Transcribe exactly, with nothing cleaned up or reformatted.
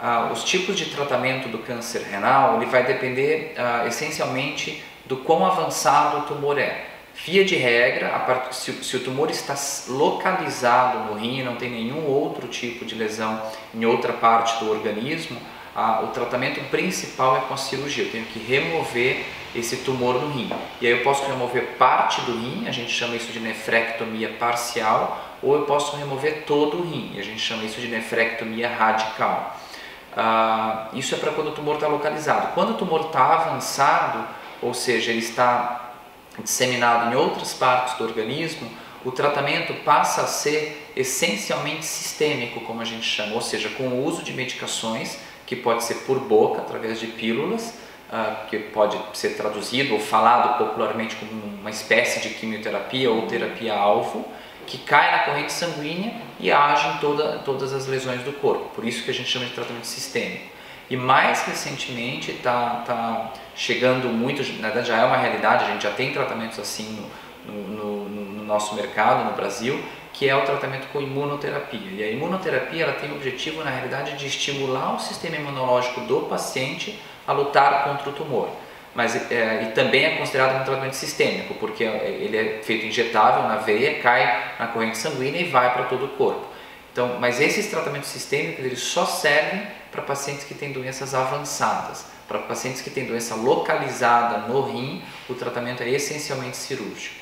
Ah, os tipos de tratamento do câncer renal ele vai depender ah, essencialmente do quão avançado o tumor é. Via de regra, a part... se, se o tumor está localizado no rim e não tem nenhum outro tipo de lesão em outra parte do organismo, ah, o tratamento principal é com a cirurgia. Eu tenho que remover esse tumor no rim. E aí eu posso remover parte do rim, a gente chama isso de nefrectomia parcial, ou eu posso remover todo o rim, e a gente chama isso de nefrectomia radical. Ah, isso é para quando o tumor está localizado. Quando o tumor está avançado, ou seja, ele está disseminado em outras partes do organismo, o tratamento passa a ser essencialmente sistêmico, como a gente chama, ou seja, com o uso de medicações, que pode ser por boca, através de pílulas, uh, que pode ser traduzido ou falado popularmente como uma espécie de quimioterapia ou terapia-alvo, que cai na corrente sanguínea e age em toda, todas as lesões do corpo. Por isso que a gente chama de tratamento sistêmico. E mais recentemente está tá chegando muito, na verdade já é uma realidade, a gente já tem tratamentos assim no, no, no, no nosso mercado, no Brasil, que é o tratamento com imunoterapia. E a imunoterapia ela tem o objetivo, na realidade, de estimular o sistema imunológico do paciente a lutar contra o tumor. Mas é, e também é considerado um tratamento sistêmico, porque ele é feito injetável na veia, cai na corrente sanguínea e vai para todo o corpo. Então, mas esses tratamentos sistêmicos eles só servem para pacientes que têm doenças avançadas. Para pacientes que têm doença localizada no rim, o tratamento é essencialmente cirúrgico.